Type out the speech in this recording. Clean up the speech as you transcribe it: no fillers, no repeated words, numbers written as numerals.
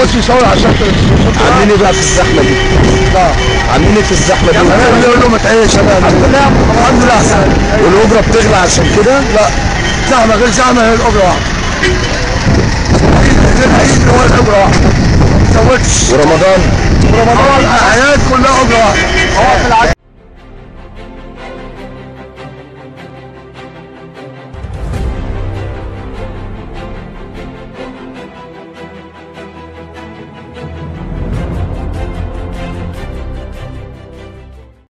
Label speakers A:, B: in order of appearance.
A: يخش يصور عشان
B: عاملين ايه بقى في الزحمه دي؟ عاملين ايه في الزحمه دي؟
A: يقول له ما تعيش انا الحمد لله احسن.
B: والاجره بتغلى عشان كده؟
A: لا زحمه غير زحمه هي الاجره واحده. غير العيد هو الاجره واحده. ما تزودش.
B: ورمضان؟
A: رمضان الاعياد كلها اجره واحده.